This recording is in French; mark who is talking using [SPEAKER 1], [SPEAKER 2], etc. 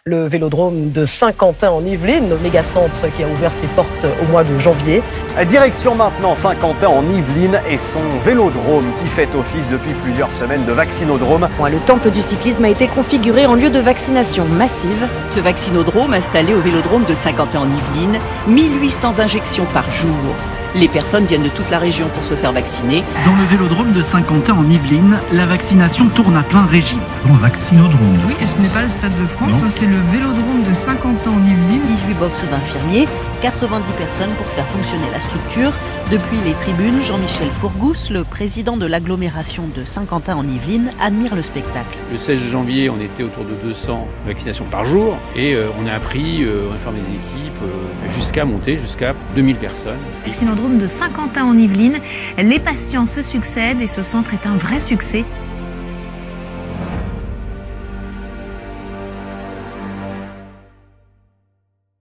[SPEAKER 1] Le vélodrome de Saint-Quentin en Yvelines, le méga-centre qui a ouvert ses portes au mois de janvier.
[SPEAKER 2] Direction maintenant Saint-Quentin en Yvelines et son vélodrome qui fait office depuis plusieurs semaines de vaccinodrome.
[SPEAKER 3] Le temple du cyclisme a été configuré en lieu de vaccination massive.
[SPEAKER 4] Ce vaccinodrome installé au vélodrome de Saint-Quentin en Yvelines, 1800 injections par jour. Les personnes viennent de toute la région pour se faire vacciner.
[SPEAKER 5] Dans le vélodrome de Saint-Quentin en Yvelines, la vaccination tourne à plein régime.
[SPEAKER 6] Dans le vaccinodrome.
[SPEAKER 7] Oui, ce n'est pas le Stade de France, c'est le vélodrome de Saint-Quentin en Yvelines.
[SPEAKER 4] 18 boxes d'infirmiers, 90 personnes pour faire fonctionner la structure. Depuis les tribunes, Jean-Michel Fourgousse, le président de l'agglomération de Saint-Quentin en Yvelines, admire le spectacle.
[SPEAKER 8] Le 16 janvier, on était autour de 200 vaccinations par jour et on a appris, on a formé des équipes jusqu'à monter jusqu'à 2000 personnes.
[SPEAKER 9] Vaccinodrome de Saint-Quentin en Yvelines, les patients se succèdent et ce centre est un vrai succès.